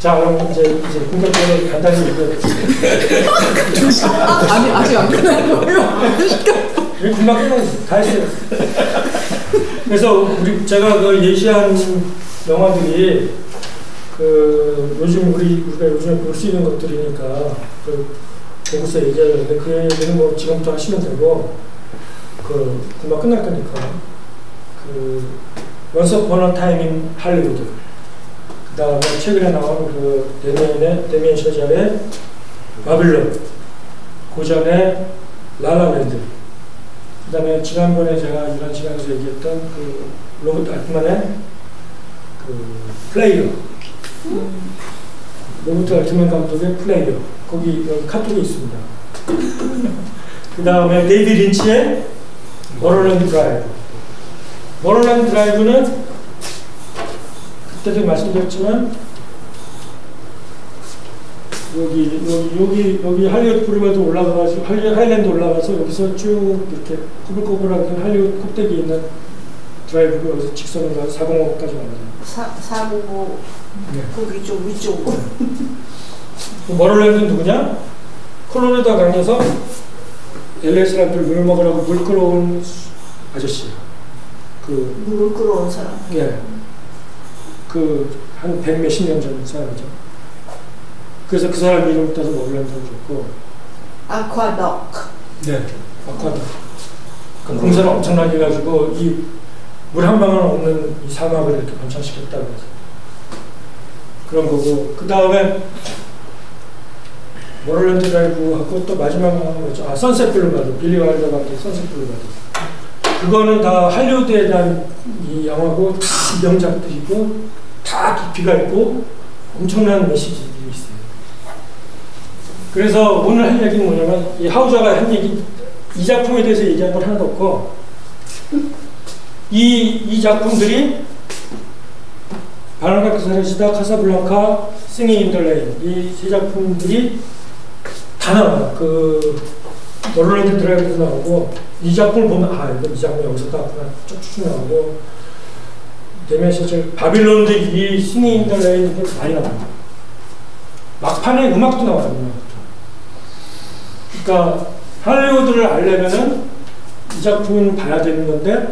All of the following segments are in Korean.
자, 그럼 이제 본격적으로 간단히 얘기해보겠습니다. 아니, 아직 안 끝난 거예요? 금방 끝났어요. 다 했어요. 그래서 제가 그 예시한 영화들이 우리가 요즘에 볼 수 있는 것들이니까 보고서 얘기하는데 그 얘기는 뭐 지금부터 하시면 되고 금방 끝날 거니까 Once Upon a Time in Hollywood, 그 다음에 최근에 나온 데미안 샤잘의 바빌론, 고전의 라라랜드, 그 다음에 지난번에 제가 이런 시간에서 얘기했던 로버트 알트만의 플레이어, 로버트 알트만 감독의 플레이어, 거기 카톡이 있습니다. 그 다음에 데이비드 린치의 머럴랜드 드라이브. 머럴랜드 드라이브는 그때도 말씀드렸지만 여기 할리우드 브루베도 올라가가지고 하일랜드 올라가서 여기서 쭉 이렇게 꼬불꼬불하게 할리우드 꼭대기에 있는 드라이브로 여기서 직선으로 가서 405까지 갑니다. 405 네. 거기 좀 위쪽으로. 머럴랜드는 누구냐? 콜로라도 강에서 LA 사람들 물 먹으라고 물 끌어온 아저씨. 물을 끌어온 사람. 예. 한 100 몇십 년 전 사람이죠. 그래서 그 사람 이름 따서 머럴랜드를 줬고. 아쿠아덕. 네. 아쿠아덕. 공사를 엄청나게 해가지고 물 한 방울 없는 이 사막을 이렇게 번창시켰다고 해서. 그런 거고. 그 다음에 머럴랜드 드라이브하고 또 마지막 나온 거죠. 선셋 블루바드. 빌리 와일더 감독의 선셋 블루바드. 그거는 다 할리우드에 대한 이 영화고 다 명작들이고 다 깊이가 있고 엄청난 메시지들이 있어요. 그래서 오늘 할 얘기는 뭐냐면 이 하우저가 한 얘기, 이 작품에 대해서 얘기한 건 하나도 없고 이 작품들이 바나나 크사르시다, 카사블랑카, 싱잉 인 더 레인, 이 세 작품들이 다 나와요. 머럴랜드 드라이브도 나오고, 이 작품을 보면 이거 이 작품 여기서 나왔구나 쭉쭉 나오고, 데미안 샤잘 바빌론도 이 싱잉 인 더 레인 많이 나와요. 막판에 음악도 나와요. 그러니까 할리우드를 알려면은 이 작품을 봐야 되는 건데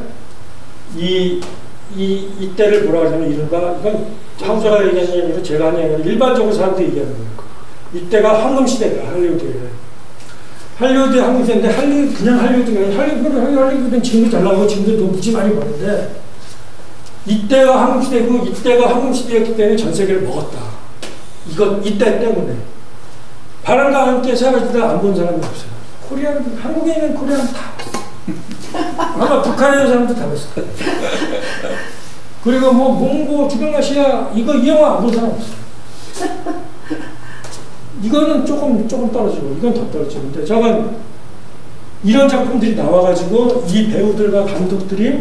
이때를 뭐라 하냐면 이른바 이건 하우저가 얘기하는 게 아니라 제가 하는 게 아니라 일반적으로 사람들이 얘기하는 거예요. 이때가 황금시대다. 할리우드의 황금시대인데 그냥 할리우드는 지금도 잘 나오고 지금도 돈 무지 많이 버는데 이때가 황금시대고 이때가 황금시대였기 때문에 전 세계를 먹었다. 이때 때문에 바람과 함께 사라지다 안 본 사람이 없어요. 한국에 있는 코리아는 다 봤어. 아마 북한에 있는 사람도 다 봤을 거예요. 그리고 몽고, 주경아시아 이 영화 안 본 사람 없어요. 이거는 조금 떨어지고 이건 더 떨어지는데 저건 이런 작품들이 나와가지고 이 배우들과 감독들이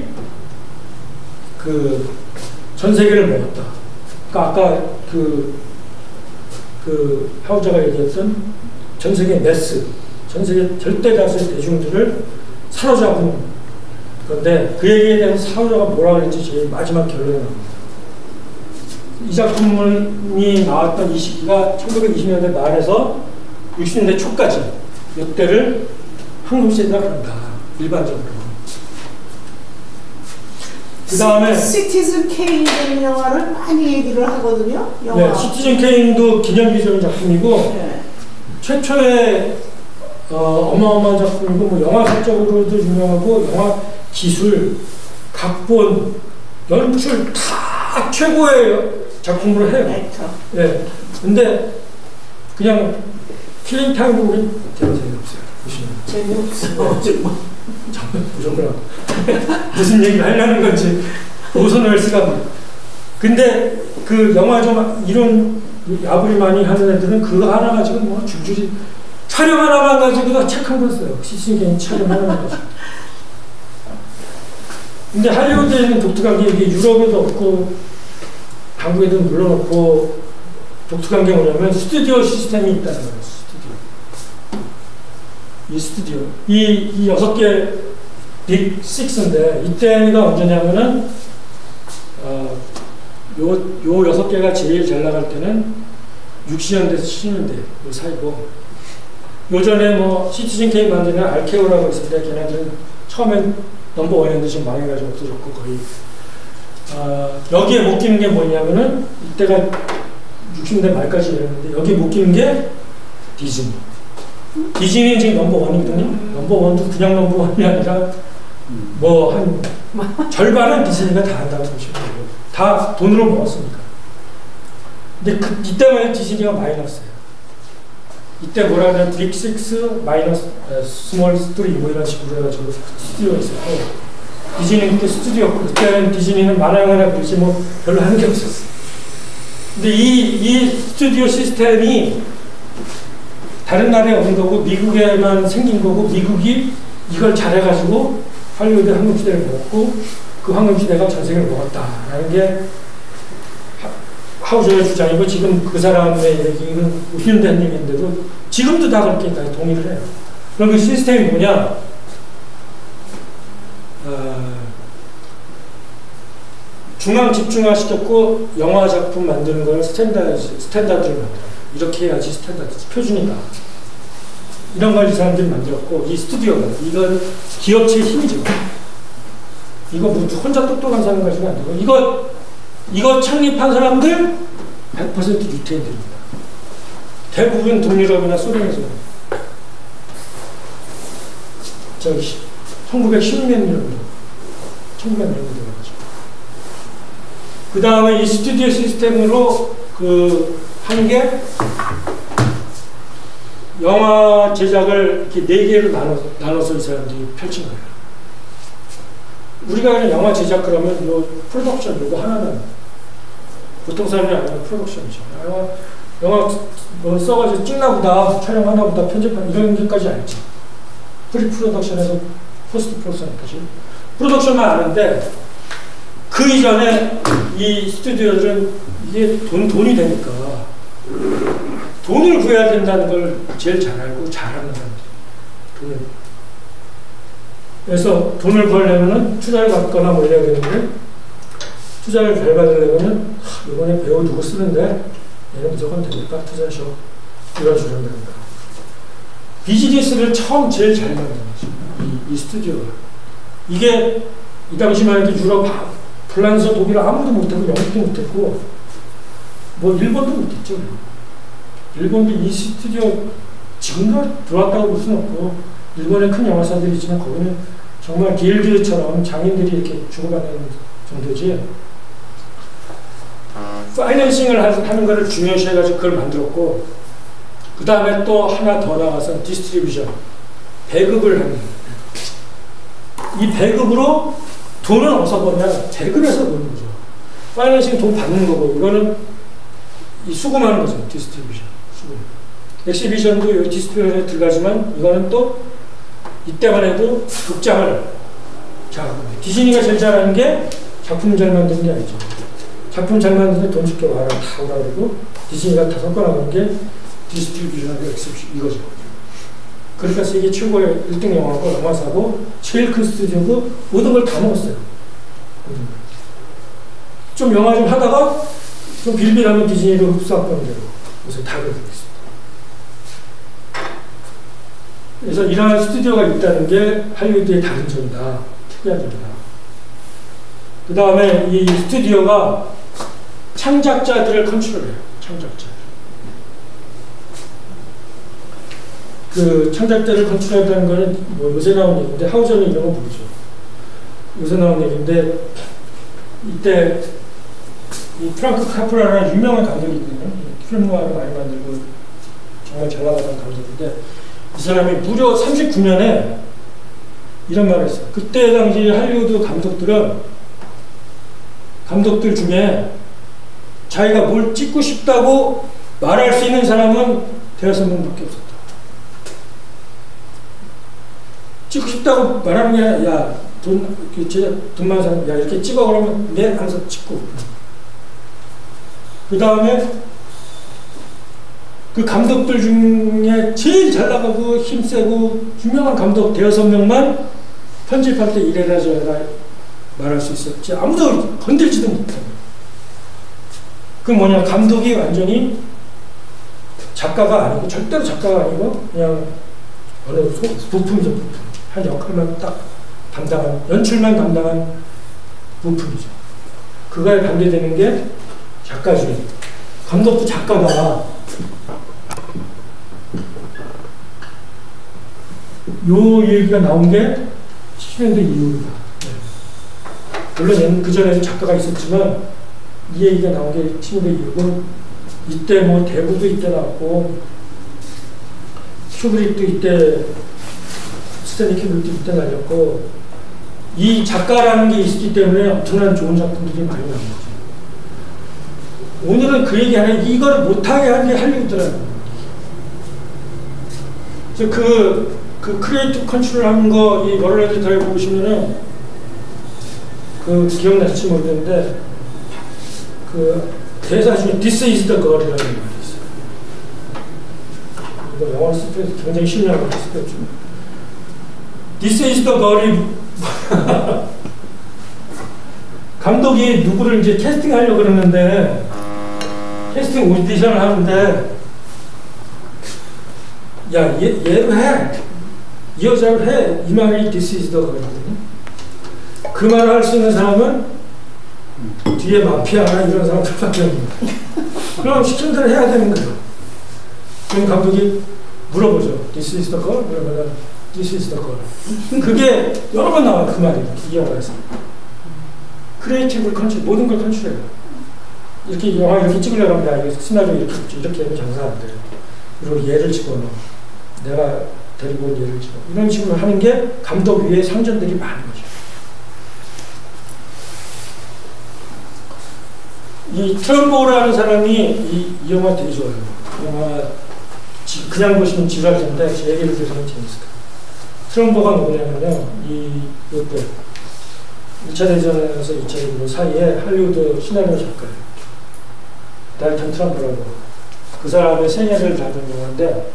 전 세계를 먹었다. 그러니까 아까 하우저가 얘기했던 전 세계 매스, 전 세계 절대 다수의 대중들을 사로잡은 건데 그 얘기에 대해서 하우저가 뭐라 그랬는지 제일 마지막 결론이 나옵니다. 이 작품이 나왔던 이 시기가 1920년대 말에서 60년대 초까지 이때를 황금시대라고 한다. 일반적으로. 그 다음에 시티즌 케인이라는 영화를 많이 얘기를 하거든요. 영화. 네, 시티즌 케인도 기념비적인 작품이고 네. 최초의 어마어마한 작품이고 영화사적으로도 유명하고 영화 기술, 각본, 연출 다 최고의 작품으로 해요. 네. 근데 그냥 킬링 타임 보면 별로 재미없어요. 재미없어요. 정말 무슨 얘기를 하려는 건지 오선 웰스가. 근데 영화 좀 이런 야부리 많이 하는 애들은 그거 하나 가지고 줄줄이 촬영 하나만 가지고도 책 한 권 써요. 시신개인 촬영 하나만 가지고. 근데 할리우드에는 독특한 게 이게 유럽에도 없고 한국에도 물론 없고 독특한 게 뭐냐면 스튜디오 시스템이 있다는 거예요. 스튜디오. 이 6개 빅 6인데 이때가 언제냐면은 요 6개가 제일 잘 나갈 때는 60년대, 70년대 그 사이고, 요전에 뭐 시티즌 K 만드는 알케오라고 있었는데 걔네들은 처음엔 넘버원이었는데 지금 망해가지고 없어졌고 거의. 여기에 못 끼는 게 뭐냐면은 이때가 60년대 말까지 이랬는데 여기에 못 끼는 게 디즈니. 디즈니는 지금 넘버원이거든요. 넘버원도 그냥 넘버원이 아니라 뭐 한 절반은 디즈니가 다 한다고 보시면 돼요. 다 돈으로 먹었으니까. 근데 이때만 디즈니가 마이너스예요. 이때 뭐라 그러냐, 빅 6 마이너스 스몰 3 뭐 이런 식으로 해가지고 스튜디오가 있었고, 디즈니는 그때 스튜디오였고, 그때는 디즈니는 만화 영화나 그러지 뭐 별로 하는 게 없었어. 근데 이 스튜디오 시스템이 다른 나라에 온 거고 미국에만 생긴 거고, 미국이 이걸 잘해가지고 할리우드 황금시대를 먹었고 그 황금시대가 전 세계를 먹었다라는 게 하우저의 주장이고, 지금 그 사람의 얘기는 휘은된 얘기인데도 지금도 다 그렇게 동의를 해요. 그럼 그 시스템이 뭐냐? 중앙 집중화시켰고 영화 작품 만드는 걸 스탠다드를 만들어요. 이렇게 해야지 스탠다드지, 표준이다. 이런 걸 이 사람들이 만들었고, 이 스튜디오가, 이건 기업체의 힘이죠. 이거 뭐 혼자 똑똑한 사람 가지고 안 되고, 이거 창립한 사람들 100% 유태인들입니다. 대부분 동유럽이나 소련에서 저기 1910년도 1900년도 돼가지고, 그 다음에 이 스튜디오 시스템으로 한 게 영화 제작을 이렇게 4개로 나눠서 이 사람들이 펼친 거예요. 우리가 그냥 영화 제작 그러면 요 프로덕션 요거 하나는 보통 사람이 아니라 프로덕션이죠. 영화 뭐 써가지고 찍나보다, 촬영하나보다, 편집하나 이런 게까지 알지. 프리 프로덕션에서 포스트 프로덕션까지. 프로덕션만 아는데 그 이전에 이 스튜디오들은 이게 돈이 되니까 돈을 구해야 된다는 걸 제일 잘 알고 잘하는 사람들. 그래서 돈을 벌려면은 투자를 받거나 뭐 이래야 되는데, 투자를 잘 받으려면은 이번에 배우 누구 쓰는데 얘는 무조건 되니까 투자하셔. 이런 식으로 됩니다. 비즈니스를 처음 제일 잘 만든 거죠. 이 스튜디오가. 이게 이 당시만 해도 유럽, 프랑스, 독일 아무도 못했고 영국도 못했고 뭐 일본도 못했죠. 일본도 이 스튜디오 지금도 들어왔다고 볼 수는 없고, 일본에 큰 영화사들이 있지만 거기는 정말 길드처럼 장인들이 이렇게 주고받는 정도지. 파이낸싱을 하는 거를 중요시해가지고 그걸 만들었고, 그 다음에 또 하나 더 나가서 디스트리뷰션, 배급을 하는 거예요. 이 배급으로 돈을 어디서 버냐? 배급에서 버는 거죠. 파이낸싱 돈 받는 거고, 이거는 이 수금하는 거죠. 디스트리뷰션. 수금. 엑시비션도 이 디스트리뷰션에 들어가지만, 이거는 또 이때만 해도 극장을 잘하는 거예요. 디즈니가 제일 잘하는 게 작품 잘 만드는 게 아니죠. 작품 잘 만드는데 돈 줄게 와라, 다 오라 그러고, 디즈니가 다 섞어나가는 게 디스트리뷰션하고 엑시비션, 이거죠. 그러니까 세계 최고의 1등 영화고, 영화사고, 제일 큰 스튜디오고, 모든 걸 다 먹었어요. 좀 영화 좀 하다가, 좀 빌빌하면 디즈니로 흡수합병 되고, 그래서 다 그렇게 됐습니다. 그래서 이러한 스튜디오가 있다는 게 할리우드의 다른 점이다. 특이한 점이다. 그 다음에 이 스튜디오가 창작자들을 컨트롤해요. 창작자. 그 창작자를 컨트롤한다는 거는 뭐 요새 나온 얘기인데, 하우저는 이런 거 모르죠. 요새 나온 얘기인데, 이때 이 프랑크 카프라라는 유명한 감독이 있거든요. 필름 노아를 많이 만들고 정말 잘 나가던 감독인데, 이 사람이 무려 39년에 이런 말을 했어요. 그때 당시 할리우드 감독들 중에 자기가 뭘 찍고 싶다고 말할 수 있는 사람은 대여섯 명밖에 없었다. 찍고 싶다고 말하는 게 아니라, 야, 돈 많은 사람, 야, 이렇게 찍어 그러면 네 하면서 찍고. 그 다음에 그 감독들 중에 제일 잘 나가고 힘세고 유명한 감독 대여섯 명만 편집할 때 이래라 저래라 말할 수 있었지, 아무도 건들지도 못해. 그 뭐냐, 감독이 완전히 작가가 아니고, 절대로 작가가 아니고 그냥 어느 부품이죠. 부품. 한 역할만 딱 담당한, 연출만 담당한 부품이죠. 그거에 관계되는 게 작가 중에, 감독도 작가가 요 얘기가 나온 게 70년대 이후입니다. 물론 그 전에도 작가가 있었지만 이 얘기가 나온 게 70년대 이후고, 이때 뭐 대부도 이때 나왔고, 큐브릭도 이때, 스탠리 큐브릭도 이때 날렸고, 이 작가라는 게 있기 때문에 엄청난 좋은 작품들이 많이 나온 거죠. 오늘은 그 얘기 하나, 이걸 못하게 한 게 할리우드라는 거예요. 그 크리에이티브 컨트롤 하는 거, 이 머럴랜드 드라이브 보시면은, 기억나실지 모르겠는데, 대사 중에 This is the girl이라는 말이 있어요. 이거 영어 쓸 때 굉장히 신뢰하고 있을 때 좀. This is the girl이 감독이 누구를 이제 캐스팅하려고 그러는데, 캐스팅 오디션을 하는데, 야, 얘로 해. 이 여자로 해. 이 말이 This is the girl이거든요. 그 말을 할 수 있는 사람은 뒤에 마피아나 이런 사람들밖에 없습니다. 그럼 시킨 대로 해야 되는 거예요. 그럼 감독이 물어보죠. This is the girl? 그러면 This is the girl. 그게 여러 번 나와요. 그 말이. 이 영화에서. 크리에이티브 컨트롤, 모든 걸 컨트롤해요. 이렇게 영화 이렇게 찍으려고 하면 시나리오 이렇게 하면 장사 안 돼요. 그리고 얘를 집어넣어. 내가 데리고 온 얘를 집어넣어. 이런 식으로 하는 게 감독 위에 상전들이 많은 거죠. 이 트럼보라는 사람이 이 영화 되게 좋아요. 영화 그냥 보시면 지루할 텐데 제 얘기를 들으면 재밌을 거예요. 트럼보가 뭐냐면요, 이때 1차 대전에서 2차 대전 사이에 할리우드 시나리오 작가예요. 달턴 트럼보라고. 그 사람의 생애를 다룬 영화인데,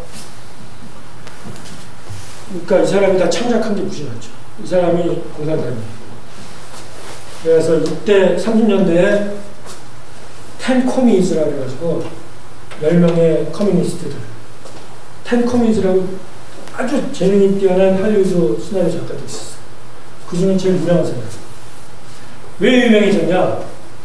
그러니까 이 사람이 다 창작한 게 무지 많죠. 이 사람이 공산당이에요. 그래서 이때 30년대에 10 코미즈라고 해가지고 10명의 커뮤니스트들, 10 코미즈라고 아주 재능이 뛰어난 할리우드 시나리오 작가들이 있었어요. 그 중에 제일 유명한 사람. 왜 유명해졌냐?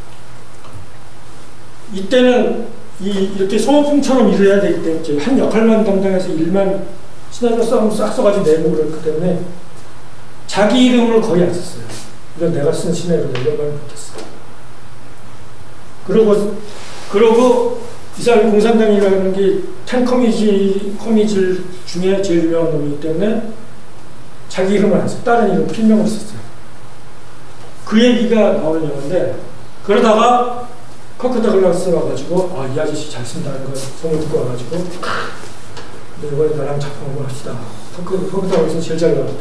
이때는 이렇게 소모품처럼 일을 해야 되기 때문에 한 역할만 담당해서 일만 시나리오 싹 써가지고 내고 그렇기 때문에 자기 이름을 거의 안 썼어요. 이건 내가 쓴 시나리오다 이런 말 못했어요. 그러고 이 사람이 공산당이라는 게 10 코미즈 중에 제일 유명한 놈이기 때문에 자기 이름을 안 썼어요. 다른 이름 필명을 썼어요. 그 얘기가 나오는 영화인데, 그러다가 커크 더글라스 와가지고 이 아저씨 잘 쓴다는 걸 소문 듣고 와가지고 이번에 나랑 작품 한번 합시다. 커크 더글라스 제일 잘 나왔대.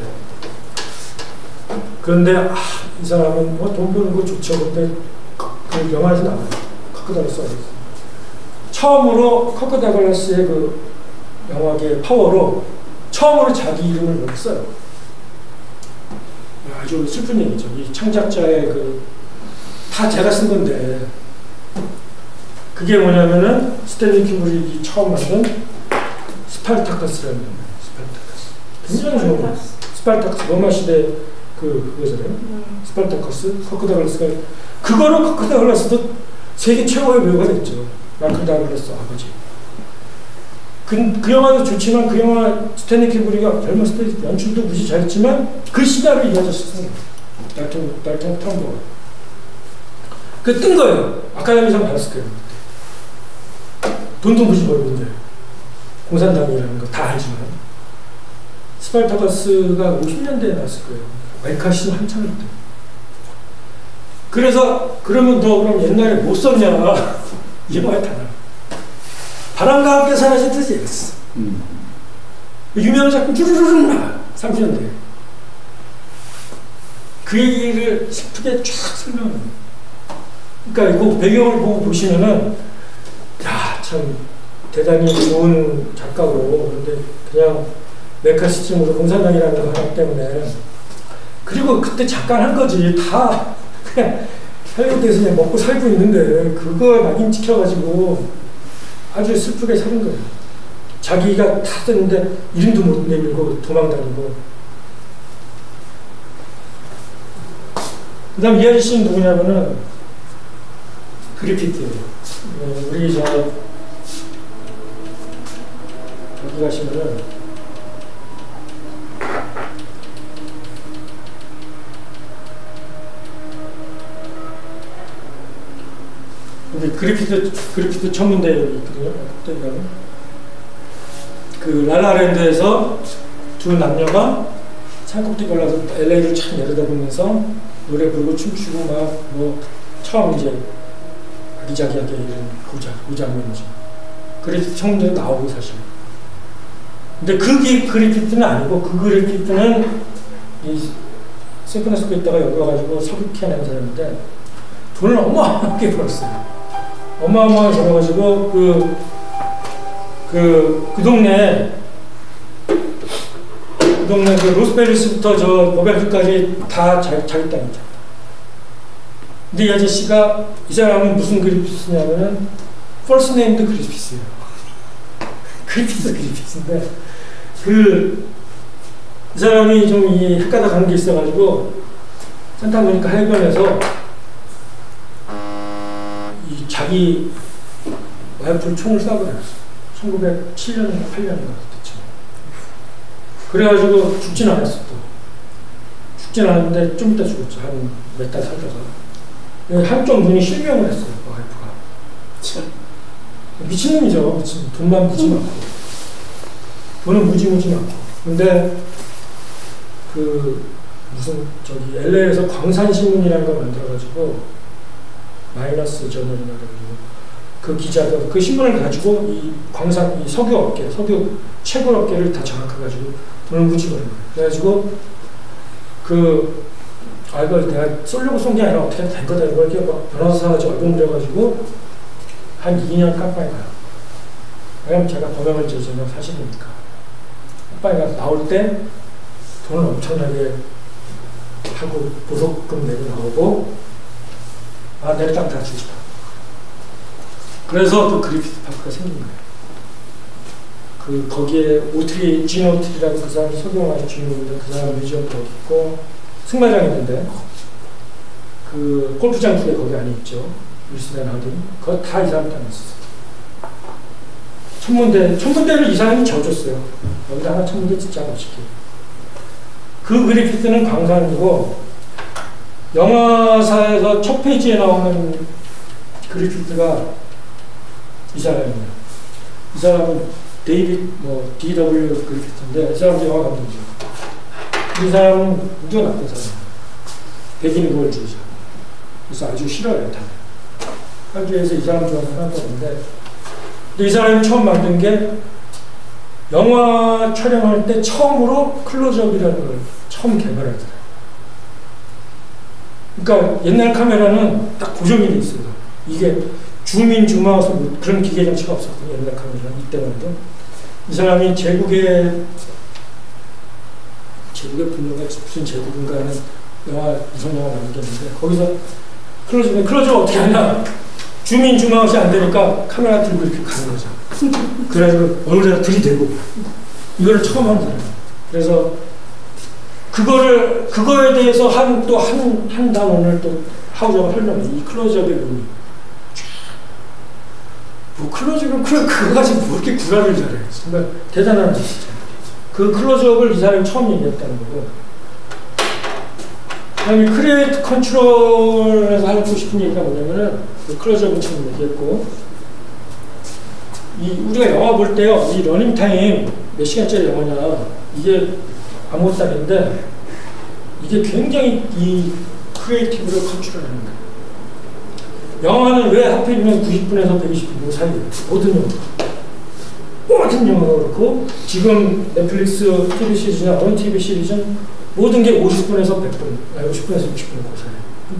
그런데 이 사람은 뭐 돈 버는 거 좋죠. 근데 그 영화에서 나와요. 커크 더글라스. 처음으로 커크 더글라스의 그 영화계의 파워로 처음으로 자기 이름을 넣었어요. 아주 슬픈 얘기죠. 이 창작자의 다 제가 쓴 건데, 그게 뭐냐면은 스탠리 큐브릭이 처음 만든 스파르타커스라는 거예요. 스파르타커스. 굉장히 좋은 거예요. 스파르타커스 로마 시대 그거잖아요. 스파르타커스. 커크 더글라스가 그거로 커크 더글라스도 세계 최고의 배우가 됐죠. 마크 더글라스 아버지. 그 영화도 좋지만 그 영화 스탠리 큐브릭이 젊었을 때 연출도 무지 잘했지만 그 시대로 이어졌었어요. 달턴 트럼보가. 뜬 거예요. 아카데미상 받았을 거예요. 돈도 무지 벌었는데 공산당이라는 거 다 알지만 스파르타커스가 50년대에 나왔을 거예요. 웰카시는 한참일 때. 그래서 그러면 너 그럼 옛날에 못 썼냐? 이 영화에 다 나와. 바람과 함께 사라지듯이 이랬어. 유명한 작품 쭈르르르 나와. 30년대에. 그 얘기를 슬프게 쫙 설명해요. 그러니까 그 배경을 보고 보시면은 참 대단히 좋은 작가고, 그런데 그냥 메카시즘으로 공산당이라는 거 하나 때문에, 그리고 그때 잠깐 한 거지 다 그냥 할리우드에서 그냥 먹고 살고 있는데 그거 낙인 찍혀가지고 아주 슬프게 사는 거예요. 자기가 다 썼는데 이름도 못 내밀고 도망다니고. 그 다음 이 아저씨는 누구냐면은 그리피트예요. 우리 여기 가시면은 여기 그리피트 천문대 여기 있거든요. 그때 가면 그 라라랜드에서 두 남녀가 산꼭대기 올라서 LA를 참 내려다보면서 노래 부르고 춤추고 막 뭐 처음 이제 아기자기하게 이런 그 장면이죠. 그리피트 천문대도 나오고 사실. 근데 그게 그리피트는 아니고 그 그리피트는 이 샌프란시스코에 있다가 여기 와가지고 석유캐낸 사람인데 돈을 어마어마하게 벌었어요. 어마어마하게 벌어가지고 그 동네 그 로스베리스부터 저 버벨리까지 다 자기 땅이죠. 근데 이 아저씨가 이 사람은 무슨 그리피스냐면은 first named 그리피스예요. 그리피스인데 이 사람이 좀 이 헷가닥 하는 게 있어가지고 산타모니카 해변에서 이 자기 와이프를 총을 쏴버렸어. 1907년인가 8년인가 그때쯤. 그래가지고 죽진 않았어 또. 죽진 않았는데 좀 이따 죽었죠. 한 몇 달 살다가. 한쪽 눈이 실명을 했어요. 그 와이프가. 미친놈이죠. 미친. 돈만 무지 많고. 돈은 무지 많고. 근데 무슨 저기 LA에서 광산신문이라는 걸 만들어가지고 마이너스 저널이라고 해가지고 그 기자들 그 신문을 가지고 이 광산 이 석유 채굴 업계를 다 장악해가지고 돈을 무지 버는 거예요. 그래가지고 이걸 내가 쏠려고 쏜 게 아니라 어떻게 된 거다 이걸 이렇게 변호사 가지고 얼굴물려가지고 한 2년 깜빵에 가요. 왜냐면 제가 범행을 저지른 사실이니까. 깜빵에 가서 나올 때 돈을 엄청나게 하고 보석금 내고 나오고 내 땅 다 주시다. 그래서 그 그리피트 파크가 생긴 거예요. 거기에 진 오트리라고 그 사람이 석유화학 주인공인데 그 사람 뮤지엄도 거기 있고 승마장 있는데 그 골프장 두 개 거기 안에 있죠. 윌슨앤 하든 그거 다 이 사람 땅에 있었어요. 천문대를 이 사람이 져줬어요. 여기다 하나 천문대 짓자 멋있게. 그 그리피트는 광산이고 영화사에서 첫 페이지에 나오는 그리피트가 이 사람이에요. 이 사람은 D.W. 그리피트인데 이 사람도 영화 감독이죠. 이 사람은 누가 나쁜 사람이에요. 백인 우월주의자. 그래서 아주 싫어요. 다. 한주에서 이 사람 좋아하는 사람도 없는데 근데 이 사람이 처음 만든 게 영화 촬영할 때 처음으로 클로즈업이라는 걸 처음 개발하더라고요. 그러니까 옛날 카메라는 딱 고정이 돼 있어요. 이게 줌인, 줌아웃 뭐 그런 기계 장치가 없었거든요. 옛날 카메라는 이때만 해도. 이 사람이 제국의 분노가 무슨 제국인가 하는 무슨 영화 만들었는데 거기서 클로즈업 어떻게 하냐? 줌인, 줌아웃이 안 되니까 카메라 들고 이렇게 가는 거죠. 그래가지고 얼굴에다 들이대고 이걸 처음 한 거예요. 그래서 그거에 대해서 한 단원을 또 하우저가 설명해. 이 클로즈업의 의미. 뭐 클로즈업은 그거 가지고 뭐 이렇게 구라를 잘해. 정말 대단한 짓이죠. 그 클로즈업을 이 사람이 처음 얘기했다는 거고. 그다음에 크리에이트 컨트롤에서 하고 싶은 얘기가 뭐냐면은 그 클로즈업은 처음 얘기했고 우리가 영화 볼 때요. 이 러닝타임 몇 시간짜리 영화냐 이게 아무것도 아닌데 이게 굉장히 이 크리에이티브를 컨트롤하는 거예요. 영화는 왜 하필이면 90분에서 120분 사이에요. 모든 영화가 그렇고 지금 넷플릭스 TV 시리즈나 어느 TV 시리즈는 모든 게 50분에서 100분, 50분에서 60분 그 사이에.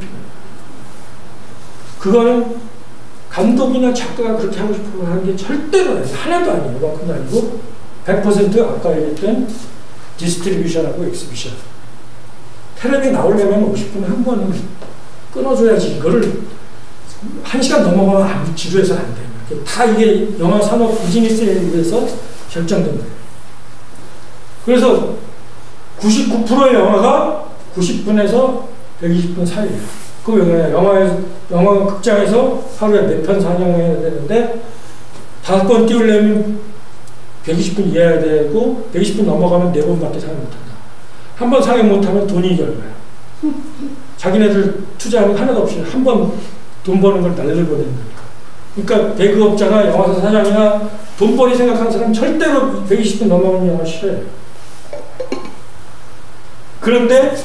그거는 감독이나 작가가 그렇게 하고 싶어 하는 게 절대로 아니에요. 하나도 아니에요. 이만큼도 아니고 100% 아까 얘기했던 디스트리뷰션하고 엑스비션. 텔레비 나오려면 50분에 한 번은 끊어줘야지. 이거를 1시간 넘어가면 지루해서 안 돼요. 다 이게 영화 산업 비즈니스에 의해서 결정된 거예요. 그래서 99%의 영화가 90분에서 120분 사이예요. 그 왜 영화 극장에서 하루에 몇 편 상영해야 되는데 5번 띄우려면 120분 이해해야 되고 120분 넘어가면 4번밖에 상영 못한다. 한 번 상영 못하면 돈이 얼마야. 자기네들 투자하는 거 하나도 없이 한 번 돈 버는 걸 날려버리는 거니까. 그러니까 배급업자나 영화사 사장이나 돈벌이 생각하는 사람 절대로 120분 넘어가는 영화 싫어해요. 그런데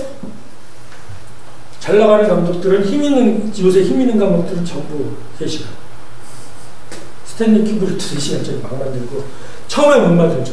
잘 나가는 감독들은 요새 힘 있는 감독들은 전부 3시간. 스탠리 큐브리도 3시간짜리 막 만들고, 처음에 못 만들죠.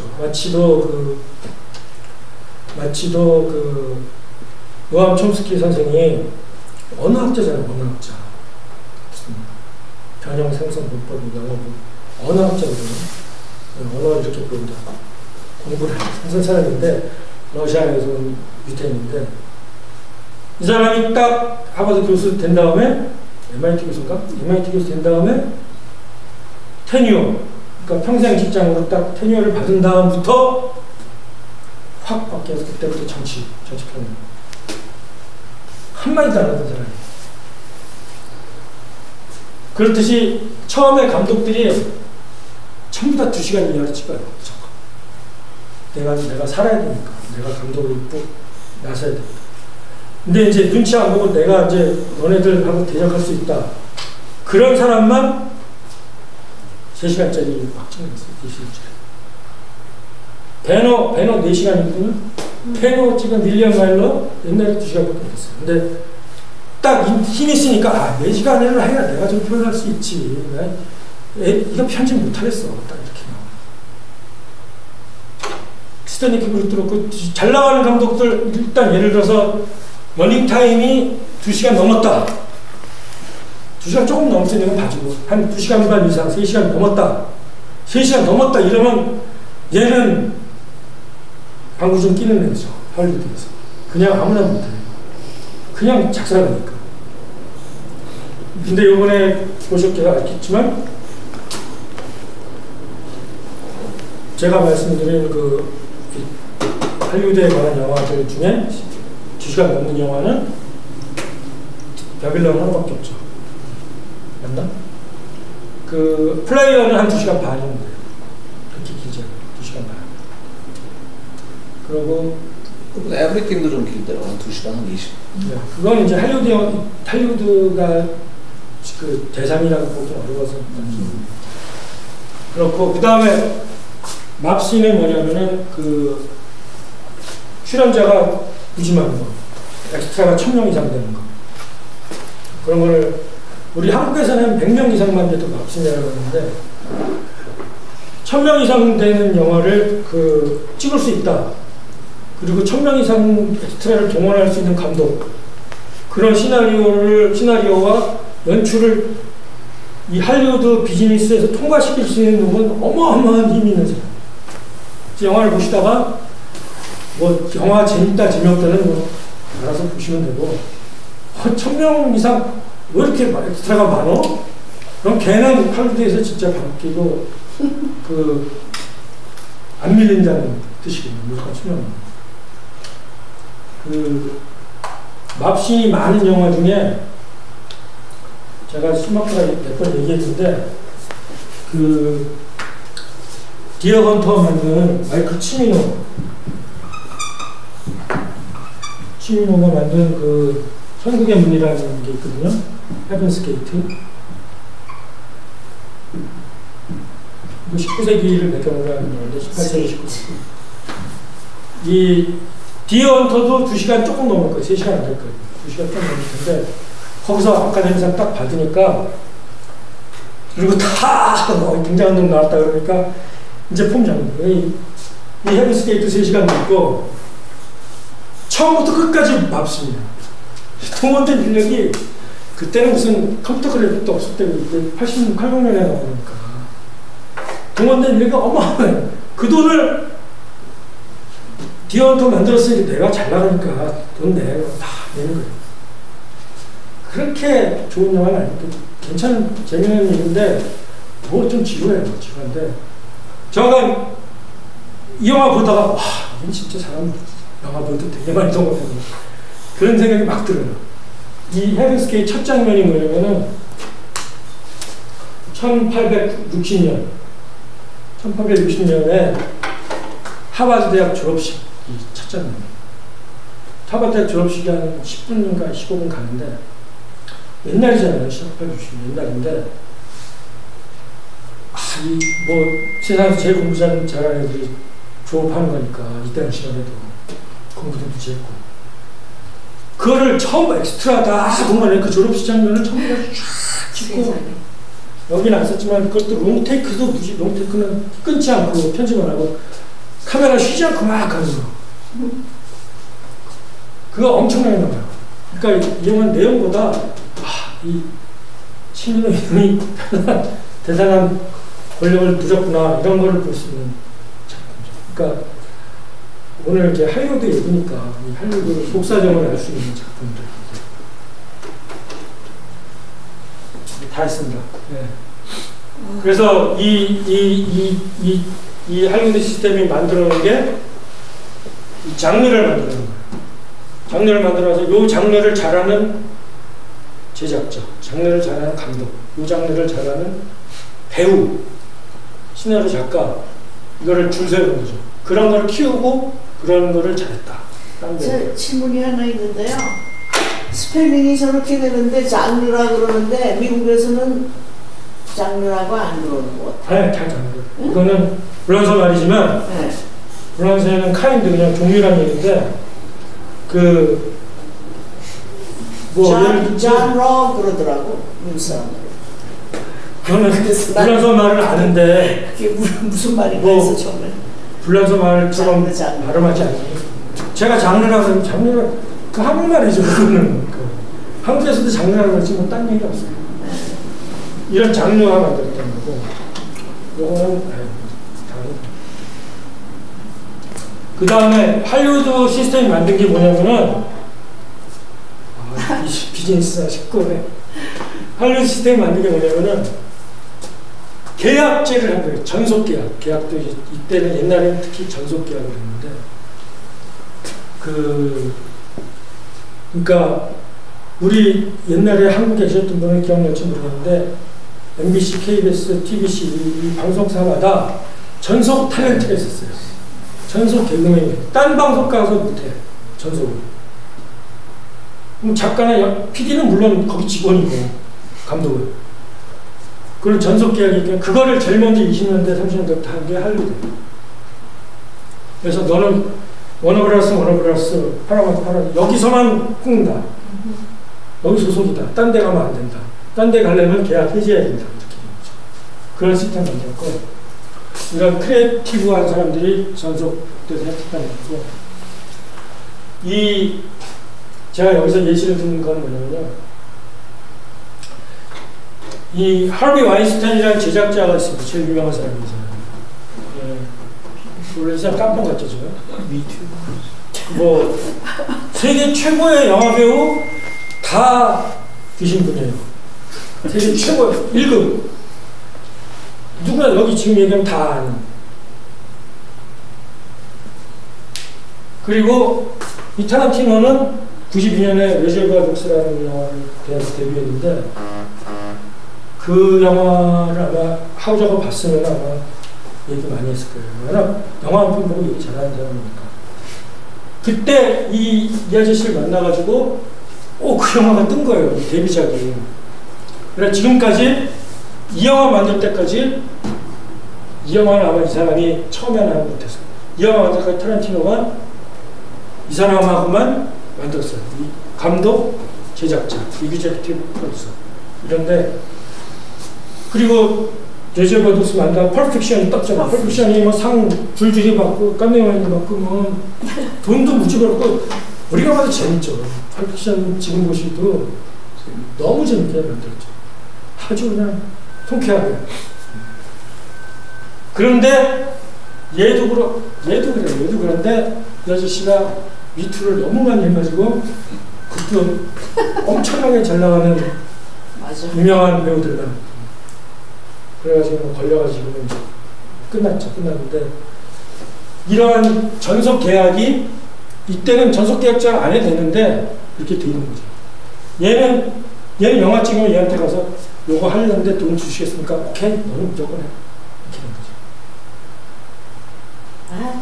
마치도 노암 촘스키 선생이 언어학자잖아요, 언어학자. 무슨 변형 생성 문법 영어 언어학자거든요. 언어를 이렇게 배운다. 공부를 하는 사람인데, 러시아에서 온 유태인인데, 이 사람이 딱 하버드 교수 된 다음에, MIT 교수인가? MIT 교수 된 다음에, 테뉴어, 그러니까 평생 직장으로 딱 테뉴어를 받은 다음부터 확 바뀌어서 그때부터 정치편을 한마디도 안 하던 사람이에요. 그렇듯이 처음에 감독들이 전부 다 2시간 이하로 찍어요. 내가 살아야 되니까. 내가 감독을 입고 나서야 되니까. 근데 이제 눈치 안 보고 내가 이제 너네들하고 대적할 수 있다. 그런 사람만 3시간짜리 막 찍어냈어요. 4시간짜리. 배너 4시간이거든요. 배너 찍은 윌리엄 마일러 옛날에 2시간밖에 못했어요. 근데 딱 힘이 있으니까 4시간을 해야 내가 좀 표현할 수 있지. 이거 편집 못하겠어. 딱 이렇게 나와. 스탠리 큐브릭도 그렇고 잘 나가는 감독들 일단 예를 들어서 러닝타임이 2시간 넘었다. 2시간 조금 넘었으면 봐주고 한 2시간 반 이상 3시간 넘었다. 3시간 넘었다 이러면 얘는 방구 좀 끼는 애죠. 할리우드에서. 그냥 아무나 못해요. 그냥 작살나니까. 근데 요번에 보셨기가 알겠지만 제가 말씀드린 할리우드에 관한 영화들 중에 2시간 넘는 영화는 바빌론 하나밖에 없죠. 맞나? 플레이어는 한 2시간 반이었는데 그렇게 길지 않아요. 2시간 반. 그리고 에브리띵도 좀 길더라고. 한 2시간 한 20. 네, 그건 이제 할리우드가 대상이라고 보기 어려워서 그렇고 그 다음에 맙시는 뭐냐면은 출연자가 무지만 거, 엑스트라가 1000명 이상 되는 거. 그런 거를 우리 한국에서는 100명 이상만 돼도 맙시라고 하는데 1000명 이상 되는 영화를 찍을 수 있다. 그리고 1000명 이상 엑스트라를 동원할 수 있는 감독. 그런 시나리오와 연출을 이 할리우드 비즈니스에서 통과시킬 수 있는 놈은 어마어마한 힘이 있는 사람. 영화를 보시다가 영화 재밌다 재미없다는 알아서 보시면 되고 1000명 이상 왜 이렇게 엑스트라가 많어? 그럼 걔는 할리우드에서 진짜 바뀌고 안 밀린다는 뜻이거든요. 무조건 1000명. 맙신이 많은 영화 중에 제가 스마트라 몇 번 얘기했는데 디어 헌터 만든 마이클 치미노가 만든 천국의 문이라는 게 있거든요. 헤븐스 게이트. 19세기를 배경으로 하는 건데 18세기 19세기. 이 디어 헌터도 2시간 조금 넘을 거예요. 3시간 안 될 거예요. 2시간 조금 넘을 텐데 거기서 아카데미상 딱 받으니까 그리고 다 굉장한 놈 나왔다 그러니까 이제 폼 잡는 거예요. 이 헤븐스 게이트 3시간도 있고 처음부터 끝까지 맙습니다. 동원된 인력이 그때는 무슨 컴퓨터 그래픽도 없을 때고 이제 80년에 나오니까 동원된 인력이 어마어마해요. 그 돈을 디어헌터 만들었으니까 내가 잘 나가니까 돈 내고 다 내는 거예요. 그렇게 좋은 영화는 아니고 괜찮은 재미있는 일인데 뭐 좀 지루해요. 지루한데 제가 이 영화 보다가 와, 이건 진짜 사람 영화 볼 때 되게 많이 동감하고 그런 생각이 막 들어요. 이 헤븐스 게이트 첫 장면이 뭐냐면은 1860년에 하버드 대학 졸업식 이 첫 장면. 하버드 대학 졸업식이 한 10분인가 15분 가는데 옛날이잖아요. 1860년 옛날인데 이 뭐 세상에서 제일 공부 잘하는 애들이 졸업하는 거니까 이때는 시간에도 공부도 무지했고 그거를 처음 엑스트라 다 동안에 그 졸업식 장면을 전부 다 쫙 찍고 여기는 안 썼지만 그것도 롱테이크도 무지 롱테이크는 끊지 않고 편집 안 하고 카메라 쉬지 않고 막 하는 거 그거 엄청나게 나와요. 그러니까 이 영화 내용보다 이 신인의 대단한 권력을 누렸구나 이런 거를 볼 수 있는 작품이죠. 그러니까 오늘 이렇게 할리우드 얘기니까 이 할리우드 속사정을 알 수 있는 작품들 다 했습니다. 네. 그래서 이 할리우드 시스템이 만들어놓은 게 이 장르를 만들어놓은 거예요. 장르를 만들어서 이 장르를 잘하는 제작자, 장르를 잘하는 감독, 이 장르를 잘하는 배우, 시나리오 작가 이거를 줄 세우는 거죠. 그런 거를 키우고 그런 거를 잘했다. 제 질문이 하나 있는데요. 스펠링이 저렇게 되는데 장르라 그러는데 미국에서는 장르라고 안 그러는 것 같아요. 네, 다 장르. 응? 이거는 불란서 말이지만 네. 불란서에는 카인드 그냥 종류란 얘기인데 장르 그러더라고 미국 사람들. 저는 불란서 말을 아는데 그게 무슨 말인가 해서 처음에 불란서 말처럼 장르. 발음하지 않아요. 제가 장르라고 하면 장르가 그 한국말이죠. 그거는 한국에서도 장르라고 그러지 뭐 딴 얘기가 없어요. 이런 장르가 만들었다는 거고 요거는 그 다음에 할리우드 시스템이 만든 게 뭐냐면은 비즈니스가 쉽고네. 할리우드 시스템이 만든 게 뭐냐면은 계약제를 한 거예요. 전속계약. 계약도 이때는 옛날에는 특히 전속계약을 했는데 그러니까 우리 옛날에 한국에 계셨던 분은 기억날지 모르겠는데 MBC, KBS, TBC 이 방송사마다 전속 탤런트가 있었어요. 전속 개그맨이 딴 방송 가서 못해. 전속을. 그럼 작가나 PD는 물론 거기 직원이고 감독은. 그런 전속 계약이 있으면 그거를 제일 먼저 20년대, 30년대부터 한 게 할리우드. 그래서 너는 워너브라더스, 파라마운트 여기서만 끊는다. 여기 소속이다. 딴 데 가면 안 된다. 딴 데 가려면 계약 해지해야 된다. 이렇게 그런 시스템 만들었고 이런 크리에이티브한 사람들이 전속돼서 했다는 거고 제가 여기서 예시를 드는 건 뭐냐면요. 이 하비 와인스타인이라는 제작자가 있습니다. 제일 유명한 사람이잖아요. 원래 이 사람 깜빡 같죠, 지금? 뭐 세계 최고의 영화 배우 다 드신 분이에요. 세계 최고 1급. 누구나 여기 지금 얘기하면 다 아는. 그리고 이 타란티노는 92년에 레저버가 독스라는 영화를 대해서 데뷔했는데 그 영화를 아마 하우저가 봤으면 아마 얘기 많이 했을 거예요. 워낙 영화 한 편 보고 얘기 잘하는 사람이니까. 그때 이 아저씨를 만나가지고 그 영화가 뜬 거예요. 데뷔작이. 그래서 지금까지 이 영화 만들 때까지 이 영화는 아마 이 사람이 처음에는 하지 못했어요. 이 영화 만들 때까지 타란티노가 이 사람하고만 만들었어요. 이 감독, 제작자, 이규제티브 프로듀서 이런데 그리고 레저버드스 만든 퍼펙션이 떴잖아요. 퍼펙션이 뭐 상 줄줄이 받고 깜내만이 받고 뭐 돈도 무지 벌고 우리가 봐도 재밌죠. 퍼펙션 지금 보시도 너무 재밌게 만들었죠. 아주 그냥 통쾌하게. 그런데 얘도 그런데 이 아저씨가 미투를 너무 많이 해가지고 그것도 엄청나게 잘 나가는 맞아. 유명한 배우들만 그래가지고 걸려가지고 이제 끝났는데 이러한 전속 계약이 이때는 전속 계약자 안 해도 되는데 이렇게 돼 있는 거죠. 얘는 영화 찍으면 얘한테 가서 요거 하려는데 돈 주시겠습니까? 오케이, 너는 무조건 해. 이렇게 되는 거죠.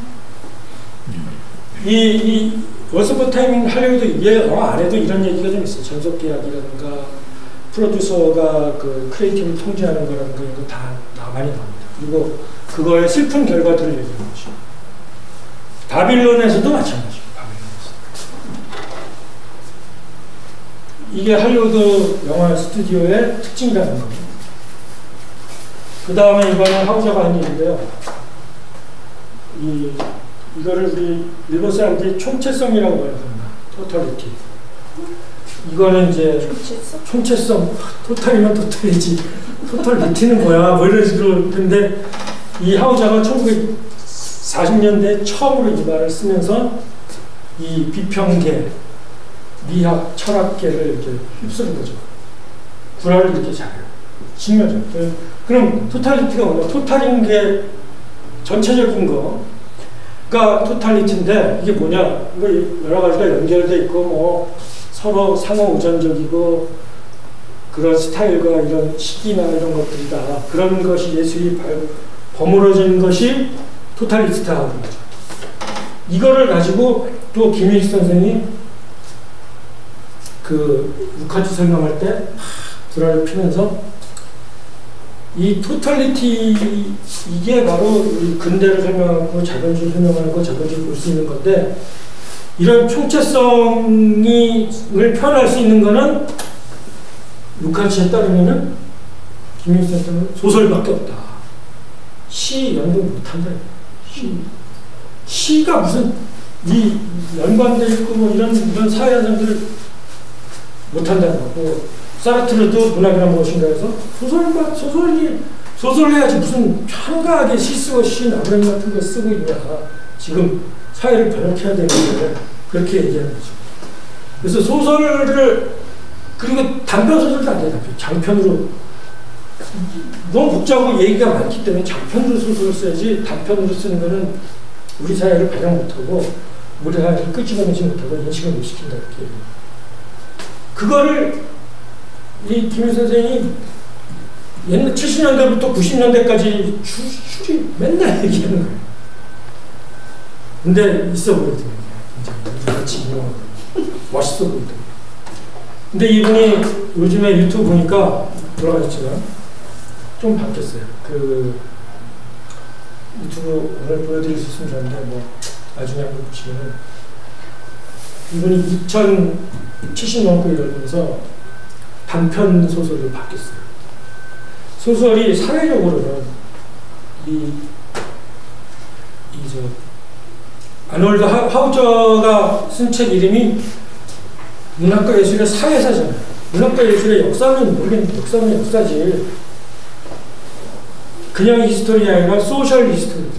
이 원스 어폰 타임 할리우드 얘 영화 안에도 이런 얘기가 좀 있어요. 전속 계약이라든가 프로듀서가 그 크리에이티브를 통제하는 거라든가 이런 거 다 많이 나옵니다. 그리고 그거의 슬픈 결과들을 얘기하는 거죠. 바빌론에서도 마찬가지예요. 이게 할리우드 영화 스튜디오의 특징이라는 겁니다. 그 다음에 이거는 하우저가 한 얘기인데요. 이거를 우리 일본 사람들이 총체성이라고 말합니다. 토탈리티. 이거는 이제 총체성, 토탈이면 토탈이지. 토탈리티는 뭐야? 뭐 이런 식으로. 근데 이 하우저가 1940년대에 처음으로 이 말을 쓰면서 이 비평계, 미학, 철학계를 이렇게 휩쓰는 거죠. 구라를 이렇게 잘해요. 신묘죠. 그럼 토탈리티가 뭐냐? 토탈인 게 전체적인 거가 토탈리티인데 이게 뭐냐? 뭐 여러 가지가 연결돼 있고 뭐 서로 상호 우전적이고 그런 스타일과 이런 시기나 이런 것들이다. 그런 것이 예술이 버무러진 것이 토탈리티다 하는 거죠. 이거를 가지고 또 김일식 선생이 그 루카츠 설명할 때 불화를 피면서 이 토탈리티 이게 바로 근대를 설명하고 자본주의 설명하는 거 자본주의 볼 수 있는 건데 이런 총체성을 표현할 수 있는 거는 루카츠에 따르면은 김일성 선생은 소설밖에 없다. 시 연구 못한다. 시가 무슨 이 연관돼 있고 뭐 이런 사회 현상들을 못한다는 거고 사르트르도 문학이란 무엇인가 해서 소설을 해야지 무슨 한가하게 시 쓰고 시 나무랭 같은 거 쓰고 있냐. 지금 사회를 변혁해야 되는데 그렇게 얘기하는 거죠. 그래서 소설을 그리고 단편 소설도 안 돼요. 장편으로 너무 복잡하고 얘기가 많기 때문에 장편으로 소설을 써야지 단편으로 쓰는 거는 우리 사회를 반영 못하고 우리 사회를 끄집어내지 못하고 인식을 못 시킨다 이렇게 얘기해요. 그거를 이 김일 선생이 옛날 70년대부터 90년대까지 줄이 맨날 얘기하는 거예요. 근데 있어 보이더라고요. 같이 유명하고 멋있어 보이더라고요. 근데 이분이 요즘에 유튜브 보니까 돌아가셨지만 좀 바뀌었어요. 그 유튜브 오늘 보여드릴 수 있으면 좋은데 뭐 나중에 한번 보시면은 이분이 2070 넘고 이러면서 단편 소설로 바뀌었어요. 소설이 사회적으로는 아놀드 하우저가 쓴 책 이름이 문학과 예술의 사회사잖아요. 문학과 예술의 역사는 모르겠는데 역사는 역사지. 그냥 히스토리가 아니라 소셜 히스토리죠.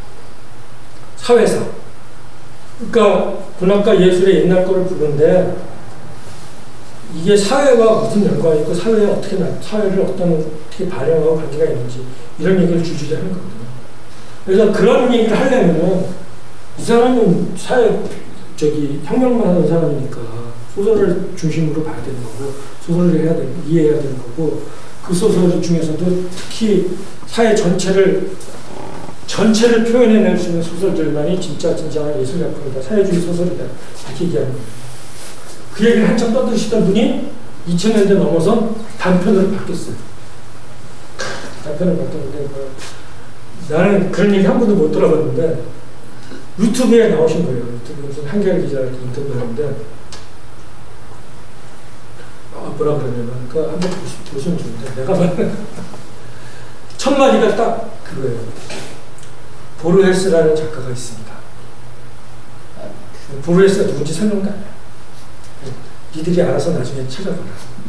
사회사. 그러니까 문학과 예술의 옛날 거를 부르는데 이게 사회와 무슨 연관이 있고 사회를 어떻게 반영하고 관계가 있는지 이런 얘기를 줄줄이 하는 거거든요. 그래서 그런 얘기를 하려면은 이 사람은 혁명만 하는 사람이니까 소설을 중심으로 봐야 되는 거고 소설을 이해해야 되는 거고 그 소설 중에서도 특히 사회 전체를 표현해낼 수 있는 소설들만이 진정한 예술작품이다. 사회주의 소설이다. 이렇게 얘기하는 거예요. 그 얘기를 한참 떠드시던 분이 2000년대 넘어서 단편으로 바뀌었어요. 단편으로 바뀌었는데 나는 그런 얘기 한 번도 못 들어봤는데 유튜브에 나오신 거예요. 유튜브에 무슨 한겨레 기자한테 인터뷰하는데 뭐라 그러냐면 그거 한번 보시면 좋은데 내가 말하는 첫 마디가 딱 그거예요. 보르헤스라는 작가가 있습니다. 보르헤스가 누군지 설명도 안 해요. 니들이 알아서 나중에 찾아보라.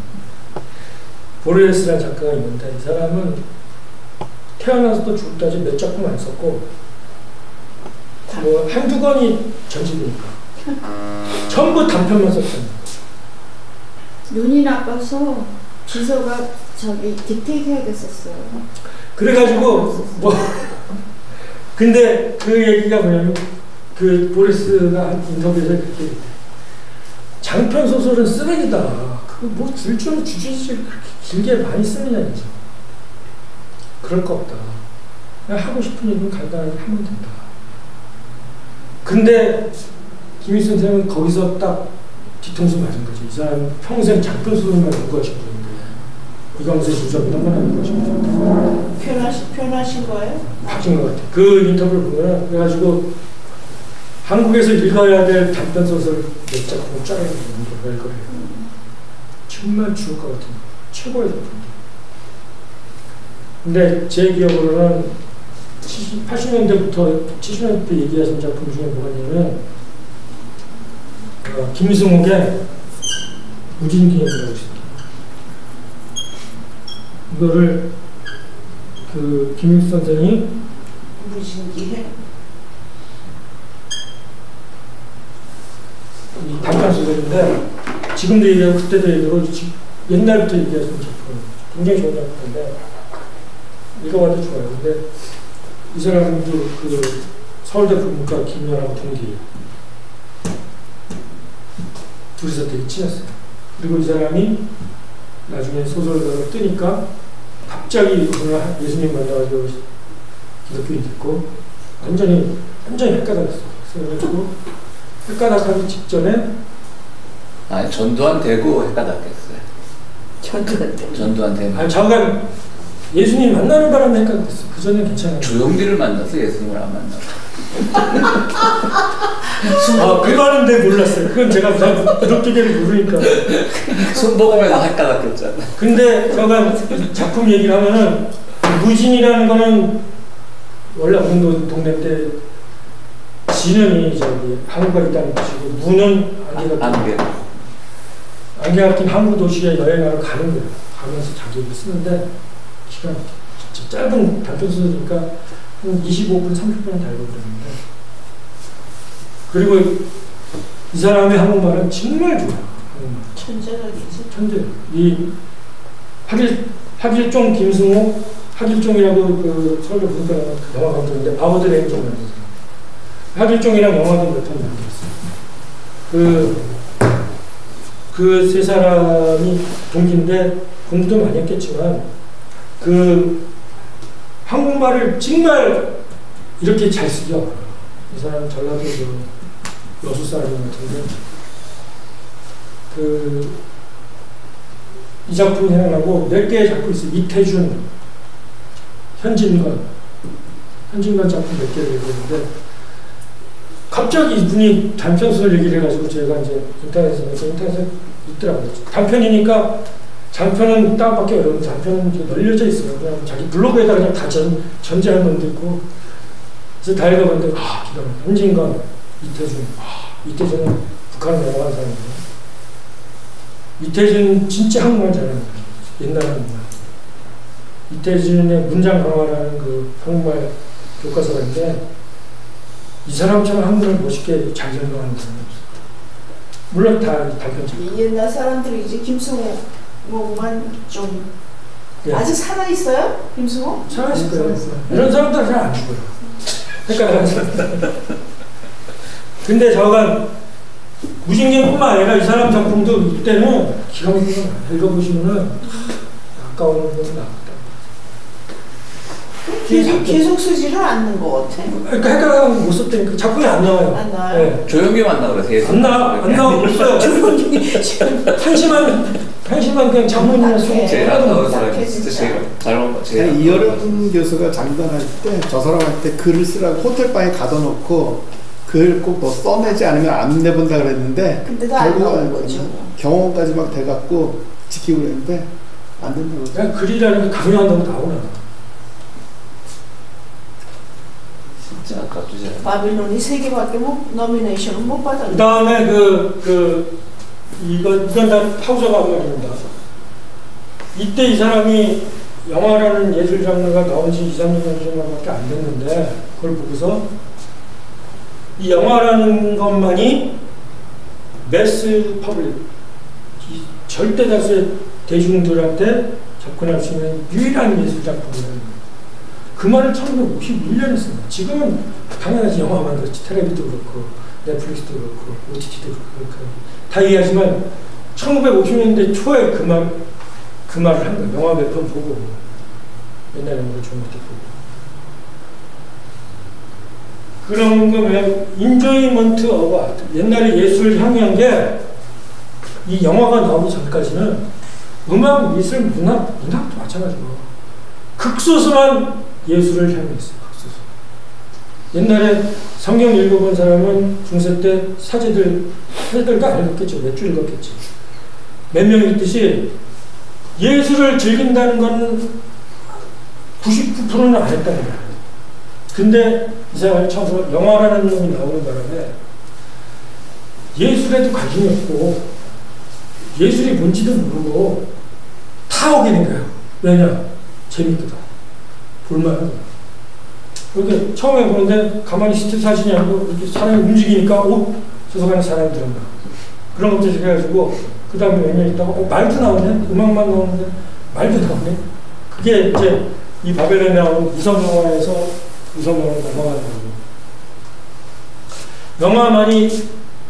보르헤스라는 작가가 있는데 이 사람은 태어나서도 죽을 때까지 몇 작품 안 썼고 뭐 한두 권이 전집이니까 전부 단편만 썼습니다. 눈이 나빠서 비서가 딕테이트 해야겠었어요. 그래가지고 뭐 근데 그 얘기가 뭐냐면 그 보리스가 한 인터뷰에서 그렇게 얘기해. 장편 소설은 쓰레기다. 그거 뭐 줄줄을 주주지 그렇게 길게 많이 쓰느냐죠. 그럴 거 없다. 그냥 하고 싶은 얘기는 간단하게 하면 된다. 근데 김일성 선생은 거기서 딱 뒤통수 맞은 거죠. 이 사람 평생 장편 소설만 연구하신 분인데 이광수의 주적 이런 건 아닌 것입니다. 표현하신 거예요? 바뀐 것 같아요. 그 인터뷰를 보면 그래가지고 한국에서 읽어야 될 단편 소설 몇 작품을 짜내는 거예요. 정말 죽을 것 같은 최고의 작품. 근데 제 기억으로는 80년대부터 70년대 얘기하신 작품 중에 뭐가 있냐면 김승옥의 무진기행이라고 있습니다. 이거를 그 김일성 선생이 무진기행 이 단편 소설인데 지금도 얘기하고 그때도 얘기하고 옛날부터 얘기하시는 작품 굉장히 좋은 작품인데 읽어봐도 좋아요. 근데 이 사람도 그 서울대 국문과 김연하고 동기 둘이서 되게 친했어요. 그리고 이 사람이 나중에 소설가로 뜨니까 갑자기 예수님 만나가지고 기독교인 됐고 완전히 헷가닥했어요. 그래가지고 헷가닥하기 직전에 전두환 되고 헷가닥했어요. 전두환 되고. 아니 잠깐 예수님 만나는 바람에 헷가닥했어요. 그 전에 괜찮아요. 조용디를 만나서 예수님을 안 만나서. 그 말은 내 몰랐어요. 그건 제가 구독기계를 모르니까. 손보검에서 헷가닥했잖아. 근데 제가 작품 얘기를 하면은 무진이라는 거는 원래 운동 동네 때 진은이 저기 한국가 있다는 뜻이고 무는 안개가 낀 항구 도시에 여행하러 가는 거예요. 가면서 자기 얘기를 쓰는데 기가 진짜 짧은 단편 소설이니까 한 25분, 30분은 달고 그러는데 그리고 이 사람의 한국말은 정말 좋아요. 천재적이지. 천재. 이 하길종 김승호, 하길종이라고 그 서울대 문과 영화 감독인데 바보들의 행동을 했어요. 하길종이랑 영화도 몇 편 만들었어요. 그 세 사람이 동기인데 공부도 많이 했겠지만 그 한국말을 정말 이렇게 잘 쓰죠. 이 사람 전라도 여수 사람 같은데 이 작품이 생각나고 몇 개의 작품이 있어요. 이태준, 현진건 작품 몇 개를 얘기했는데 갑자기 이분이 단편소설 얘기를 해가지고 제가 이제 인터넷에 있더라고요. 단편이니까 장편은 다운받기 어려운데 단편은 이렇게 널려져 있어요. 그냥 자기 블로그에다 그냥 다 전제한 놈도 있고 그래서 다 읽어봤는데 기가 막혀. 현진건, 이태준은 북한을 넘어간 사람이에요. 이태준 진짜 한국말 잘하는 거예요. 옛날 한국말. 이태준의 문장 강화라는 그 한국말 교과서가 있는데 이 사람처럼 한국말 멋있게 잘 설명하는 사람이 없어요. 물론 다 단편집. 옛날 사람들이 이제 김승호만 좀 아직 살아 있어요? 김승호? 살아 있을 거예요. 이런 사람들은 잘 안 죽어요. 그러니까 근데 저건 무진경뿐만 아니라 이 사람 작품도 이때는 기가 막히게 읽어보시면은 아까운 건 나왔다. 계속 쓰지를 않는 것 같아. 그러니까 헷갈리면 못 썼다니까 작품이 안 나와요. 안 나와요. 네. 조용히 만나 그러세요. 안 나와 없어요. 한심한 그냥 장문이나 쓰고 제일 안 나오는 사람이 진짜 제일 이여름 교수가 장단할 때 저 사람한테 글을 쓰라고 호텔방에 가둬놓고 글 꼭 너 써내지 않으면 안 내본다 그랬는데 근데도 안 나오는 거죠. 경호원까지 막 돼갖고 지키고 그랬는데 안 된다고. 그냥 글이라는 게 강요한다고 나오나. 진짜 아깝지. 바빌론이 3개밖에 노미네이션을 못 받았는데. 그 다음에 이건 다 파우저가 한 말입니다. 이때 이 사람이 영화라는 예술 장르가 나온 지 2, 3년 정도밖에 안 됐는데 그걸 보고서 이 영화라는 것만이 매스 퍼블릭, 절대 다수의 대중들한테 접근할 수 있는 유일한 예술 작품이라는 거예요. 그 말을 1951년에 쓴 거예요. 지금은 당연하지 영화만 그렇지 텔레비도 그렇고 넷플릭스도 그렇고 OTT도 그렇고 다 이해하지만 1950년대 초에 그 말을 한 거예요. 영화 몇 편 보고 옛날 영화를 좀 이렇게 보고 그런 거 뭐냐면 인조이먼트 오브 아트 옛날에 예술을 향유한 게 이 영화가 나오기 전까지는 음악, 미술, 문학도 마찬가지고 극소수만 예술을 향유했어요. 극소수. 옛날에 성경 읽어본 사람은 중세 때 사제들도 안 읽었겠죠. 몇 줄 읽었겠지. 몇 명 읽듯이 예술을 즐긴다는 건 99%는 안 했다는 거야. 근데 이 사람이 처음으로 영화라는 놈이 나오는 바람에 예술에도 관심이 없고 예술이 뭔지도 모르고 다 오게 된 거예요. 왜냐? 재밌거든. 볼만한 거야. 이렇게 처음에 보는데 가만히 스틸 사진이 아니고 이렇게 사람이 움직이니까 저 속안에 사람이 들어간다. 그런 것들 해가지고 그 다음에 몇 년 있다가 말도 나오네? 음악만 나오는데 말도 나오네? 그게 이제 이 바벨론에 나오는 무성영화에서 무성영화로 넘어가는 거고 영화만이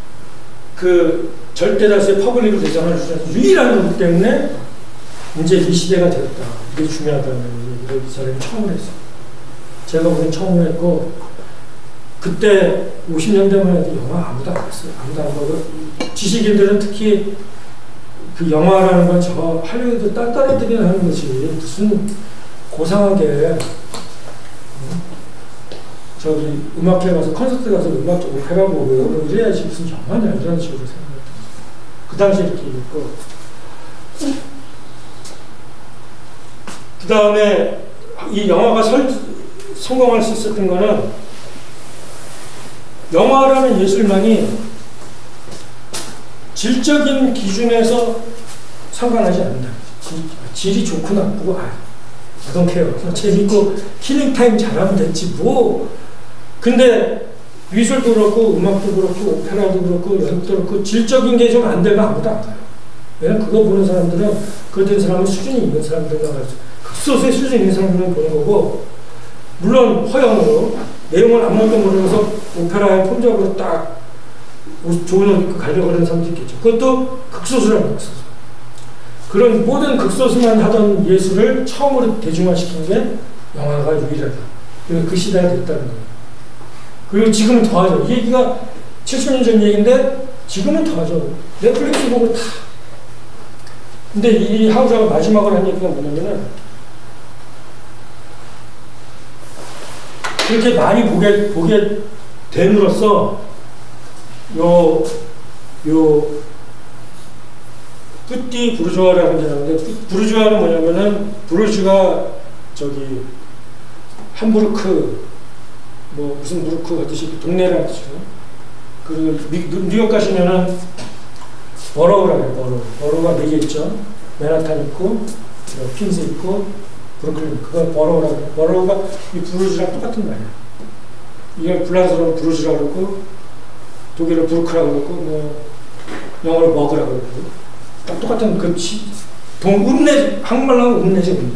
그 절대다수의 퍼블릭을 대상을 주는 유일한 거기 때문에 이제 이 시대가 되었다. 이게 중요하다는 얘기를 이 사람이 처음으로 했어요. 제가 보기엔 처음으로 했고 그때 50년대만 해도 영화 아무도 안 했어요. 아무도 안 보고 지식인들은 특히 그 영화라는 건 저 할리우드 딴따라들이 하는 거지 무슨 고상하게 저기 음악회 가서 콘서트 가서 음악 오페라 보고 이래야지 무슨 영화냐 이런 식으로 생각했던 그 당시에 이렇게 읽고 그 다음에 이 영화가 성공할 수 있었던 거는 영화라는 예술만이 질적인 기준에서 상관하지 않는다. 질이 좋고 나쁘고 I don't care. 재밌고 킬링타임 잘하면 됐지 뭐. 근데 미술도 그렇고 음악도 그렇고 오페라도 그렇고 연극도 그렇고 질적인 게 좀 안 되면 아무도 안 봐요. 왜냐면 그거 보는 사람들은 그거 된 사람은 수준이 있는 사람들만 가지고 극소수의 수준이 있는 사람들만 보는 거고 물론 허영으로 내용을 아무것도 모르면서 오페라의 폰적으로 딱 좋은 옷 입고 가려고 하는 사람도 있겠죠. 그것도 극소수라는 극소수. 그런 모든 극소수만 하던 예술을 처음으로 대중화시킨 게 영화가 유일하다. 그리고 그 시대가 됐다는 거예요. 그리고 지금은 더하죠. 이 얘기가 70년 전 얘기인데 지금은 더하죠. 넷플릭스 보고 다. 근데 이 하우저가 마지막으로 한 얘기가 뭐냐면은 그렇게 많이 보게 됨으로써 뿌띠 부르주아라는 게 나오는데 부르주아는 뭐냐면은 부르주가 저기 함부르크 뭐 무슨 무르크 하듯이 동네라는 뜻이죠. 그리고 뉴욕 가시면은 버러우라고 해요. 버러우가 4개 있죠. 맨하탄 있고 퀸즈 있고 브루클린 그건 버러우라고 해요. 버러우가 이 부르주랑 똑같은 말이에요. 이걸 불란서로 부르주라고 그러고 독일어 부르크라고 그러고 뭐 영어로 머그라고 그러고 딱 똑같은 그 한국말로 하면 읍내죠.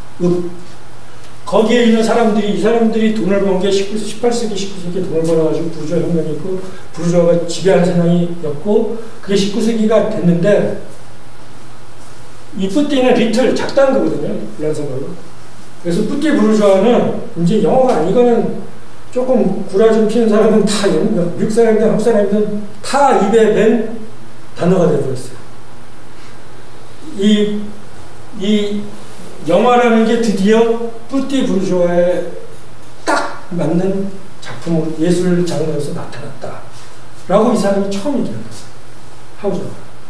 거기에 있는 사람들이 이 사람들이 돈을 번 게 18세기 19세기에 돈을 벌어가지고 부르주아 혁명이 있고 부르주아가 지배하는 세상이었고 그게 19세기가 됐는데 이 뿌띠는 리틀 작다는 거거든요. 불란서 말로. 그래서 뿌띠 부르주아는 이제 영어가 이거는 조금 구라 좀 피는 사람은 다 미국 사람이든 한국 사람이든 다 입에 밴 단어가 되어버렸어요. 이 영화라는 게 드디어 뿌띠 부르주아에 딱 맞는 작품으로 예술 장르에서 나타났다. 라고 이 사람이 처음 얘기한 거예요. 하우저가.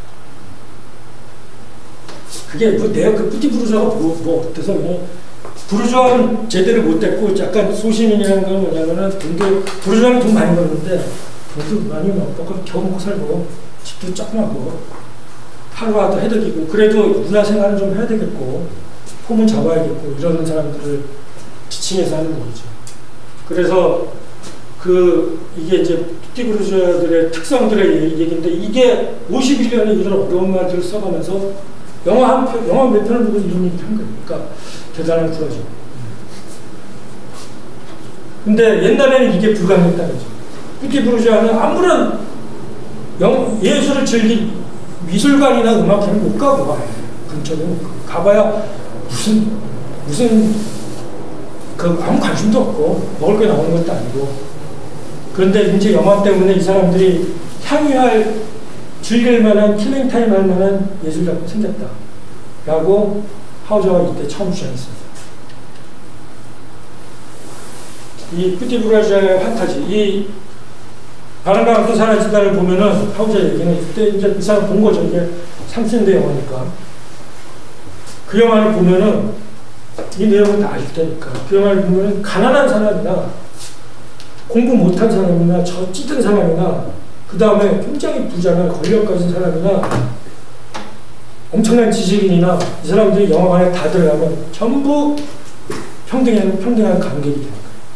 그게 뭐 내가 그 뿌띠 부르주아가 뭐 어때서 그냥 부르주아는 제대로 못 됐고 약간 소시민이라는 건 뭐냐면은 돈도 부르주아는 돈 많이 벌는데 돈도 많이 먹고 겨우 먹고 살고 집도 조그맣고 하루하루 해득이고 그래도 문화생활은 좀 해야 되겠고 폼은 잡아야겠고 이러는 사람들을 지칭해서 하는 거죠. 그래서 이게 이제 뿌띠부르주아들의 특성들의 얘기인데 이게 51년에 이런 어려운 말들을 써가면서 영화 몇 편을 보고 이런 얘기를 한 거예요. 그러니까 대단한 쿨하죠. 근데 옛날에는 이게 불가능했다는 거죠. 푸티부르주아는 아무런 예술을 즐길 미술관이나 음악회는 못 가고 가요. 근처는 못 가고. 가봐야 무슨 아무 관심도 없고 먹을 게 나오는 것도 아니고. 그런데 이제 영화 때문에 이 사람들이 향유할 즐길 만한 킬링타임 할 만한 예술작품이 생겼다 라고 하우저가 이때 처음 주장했습니다. 이 푸티부르주아의 판타지, 이 바람과 함께 사라지다를 보면은 하우저 얘기는 그때 이제 이 사람 본 거죠. 이게 30년대 영화니까. 그 영화를 보면은 이 내용을 다 아실 테니까. 그 영화를 보면은 가난한 사람이나 공부 못한 사람이나 저 찌든 사람이나 그 다음에 굉장히 부자나 권력 가진 사람이나 엄청난 지식인이나 이 사람들이 영화관에 다 들어가면 전부 평등한 관객이 됩니다.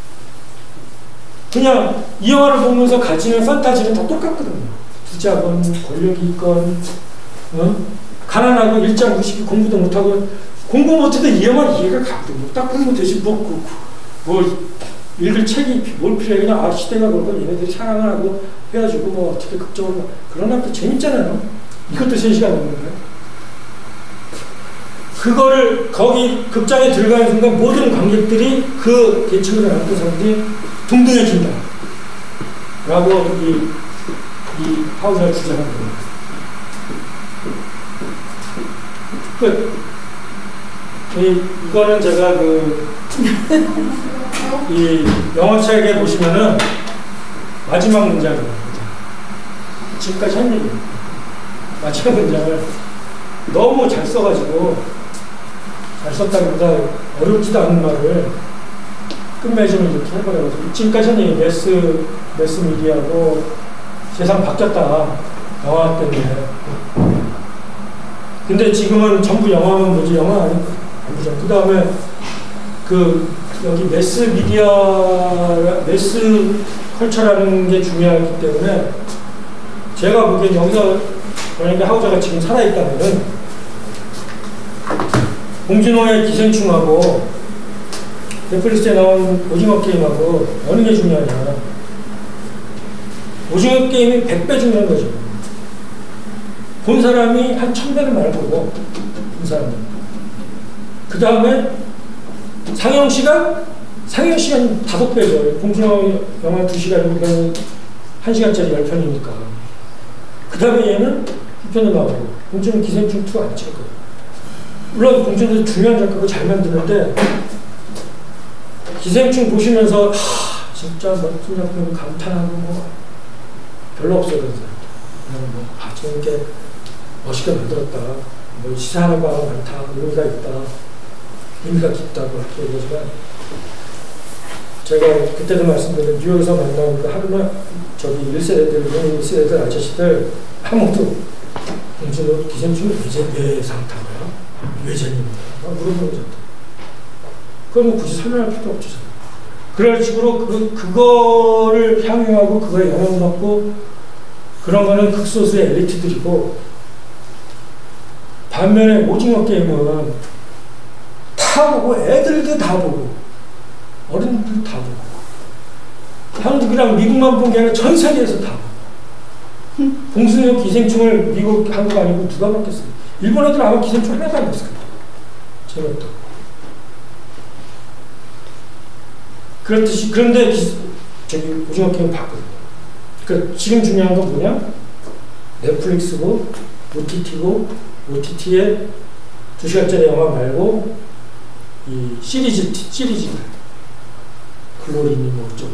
그냥 이 영화를 보면서 가지는 판타지는 다 똑같거든요. 부자건 권력이 있건 가난하고 일자 무식이 공부도 못하고 공부 못해도 이 영화 이해가 가거든요. 딱 보면 되지 뭐 읽을 책이 뭘 필요해. 그냥 시대가 그러고 얘네들이 사랑을 하고 해가지고 뭐 어떻게 극적으로 그러나 또 재밌잖아요. 이것도 3시간 넘는데 그거를 거기 극장에 들어가는 순간 모든 관객들이 그 계층으로 나왔던 사람들이 동등해진다 라고 이 하우저가 주장한 겁니다. 이거는 제가 이 영어책에 보시면은 마지막 문장입니다. 지금까지 한 얘기입니다. 마지막 문장을 너무 잘 써가지고 잘 썼다기보다 어렵지도 않은 말을 끝맺음을 이렇게 해버려가지고 지금까지 한 얘기 매스 미디어하고 세상 바뀌었다 영화 때문에. 근데 지금은 전부 영화면 뭐지? 영화 아니고 그 다음에 여기 매스 컬처라는 게 중요하기 때문에 제가 보기엔 여기서 만약에 하우저가 지금 살아있다면은 봉준호의 기생충하고 넷플릭스에 나온 오징어 게임하고 어느 게 중요하냐. 오징어 게임이 100배 중요한 거죠. 본 사람이 한 1000배를 많이 보고 본 사람은. 그 다음에 상영시간 5배죠. 봉준호 영화 2시간이면 1시간짜리 10편이니까. 그 다음에 얘는 2편을 나오고 봉준호 기생충 2 안 찍을 거예요. 물론 봉준호도 중요한 작가고 잘 만드는데 기생충 보시면서 진짜 멋진 작품 감탄하고 뭐 별로 없어요. 그냥 저렇게 멋있게 만들었다. 뭐 시사하는 바가 많다. 의미가 있다. 의미가 깊다고 이렇게 얘기하지만 제가 그때도 말씀드린 뉴욕에서 만나는 그 하루나 저기 1세대들 아저씨들 아무도 봉준호 기생충을 왜 상타고요? 왜 재밌는가? 물어보는 거죠. 그건 뭐 굳이 설명할 필요 없죠. 그런 식으로 그거를 향유하고 그거에 영향받고 그런 거는 극소수의 엘리트들이고 반면에 오징어 게임은 다 보고 애들도 다 보고 어른들도 다 보고 한국이랑 미국만 본 게 아니라 전 세계에서 다 보고 봉준호 기생충을 미국, 한국 아니고 누가 봤겠어요? 일본 애들 아마 기생충 하나도 안 봤을 거예요. 재밌다. 그렇듯이 그런데 저기 오징어 게임 봤거든요. 그러니까 지금 중요한 건 뭐냐? 넷플릭스고 OTT고 OTT에 2시간짜리 영화 말고 이 시리즈들 글로리니 뭐 어쩌고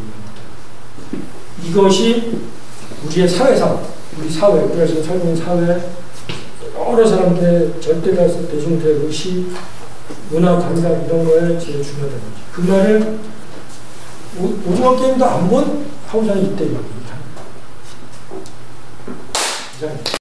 이것이 우리의 사회상 우리 사회 우리가 지금 살고 있는 사회 여러 사람들의 절대다수 대중들의 의식 문화 감각 이런 거에 제일 중요하다는 거지. 그 말을 오징어 게임도 안 본 하우저는 이때 얘기합니다.